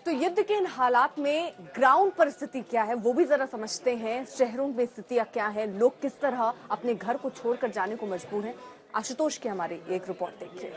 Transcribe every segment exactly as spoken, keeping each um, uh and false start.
तो युद्ध के इन हालात में ग्राउंड पर स्थिति क्या है वो भी जरा समझते हैं। शहरों में स्थितियां क्या है, लोग किस तरह अपने घर को छोड़कर जाने को मजबूर हैं। आशुतोष की हमारी एक रिपोर्ट देखिए।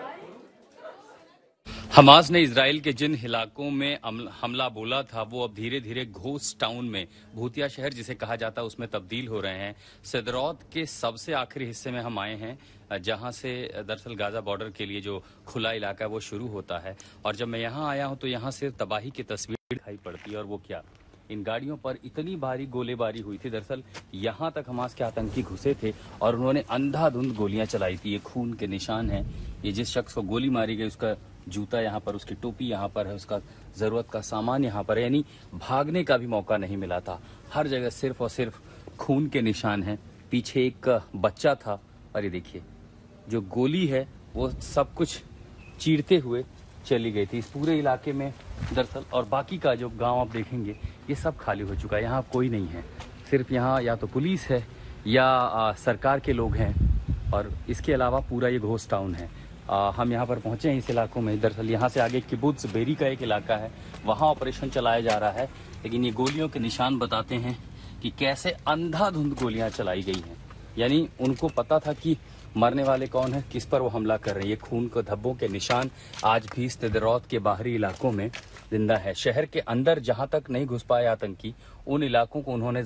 हमास ने इजराइल के जिन इलाकों में हमला बोला था वो अब धीरे धीरे घोस्ट टाउन में, भूतिया शहर जिसे कहा जाता है, उसमें तब्दील हो रहे हैं। सदरौत के सबसे आखिरी हिस्से में हम आए हैं, जहां से दरअसल गाजा बॉर्डर के लिए जो खुला इलाका है वो शुरू होता है। और जब मैं यहां आया हूं तो यहां से तबाही की तस्वीर दिखाई पड़ती है। और वो क्या, इन गाड़ियों पर इतनी भारी गोलीबारी हुई थी। दरअसल यहाँ तक हमास के आतंकी घुसे थे और उन्होंने अंधाधुंध गोलियां चलाई थी। ये खून के निशान हैं। ये जिस शख्स को गोली मारी गई उसका जूता यहाँ पर, उसकी टोपी यहाँ पर है, उसका जरूरत का सामान यहाँ पर है। यानी भागने का भी मौका नहीं मिला था। हर जगह सिर्फ और सिर्फ खून के निशान हैं। पीछे एक बच्चा था और ये देखिए जो गोली है वो सब कुछ चीरते हुए चली गई थी इस पूरे इलाके में दरअसल। और बाकी का जो गांव आप देखेंगे ये सब खाली हो चुका है। यहाँ कोई नहीं है, सिर्फ यहाँ या तो पुलिस है या आ, सरकार के लोग हैं और इसके अलावा पूरा ये घोस्ट टाउन है। आ, हम यहाँ पर पहुँचे हैं इस इलाकों में। दरअसल यहाँ से आगे किबुत्ज बेरी का एक इलाका है, वहाँ ऑपरेशन चलाया जा रहा है। लेकिन ये गोलियों के निशान बताते हैं कि कैसे अंधाधुंध गोलियाँ चलाई गई हैं। यानी उनको पता था कि मरने वाले कौन है, किस पर वो हमला कर रहे हैं। ये खून के धब्बों के निशान आज भी सदरौत के बाहरी इलाकों में जिंदा है। शहर के अंदर जहां तक नहीं घुस पाए आतंकी, उन इलाकों को उन्होंने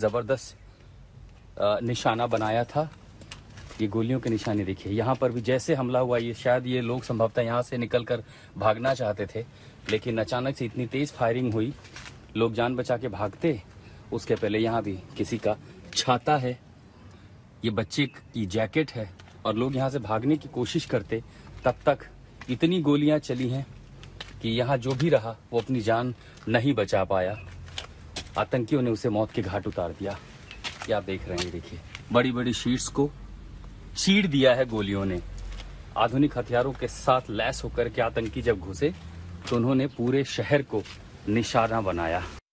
जबरदस्त निशाना बनाया था। ये गोलियों के निशाने देखिए, यहाँ पर भी जैसे हमला हुआ, ये शायद ये लोग संभवतः यहाँ से निकलकर भागना चाहते थे, लेकिन अचानक से इतनी तेज फायरिंग हुई, लोग जान बचा के भागते। उसके पहले यहाँ भी किसी का छाता है, ये बच्चे की जैकेट है और लोग यहाँ से भागने की कोशिश करते। तब तक इतनी गोलियां चली हैं कि यहाँ जो भी रहा वो अपनी जान नहीं बचा पाया। आतंकियों ने उसे मौत के घाट उतार दिया। ये आप देख रहे हैं, देखिए बड़ी बड़ी शीट्स को चीर दिया है गोलियों ने। आधुनिक हथियारों के साथ लैस होकर के आतंकी जब घुसे तो उन्होंने पूरे शहर को निशाना बनाया।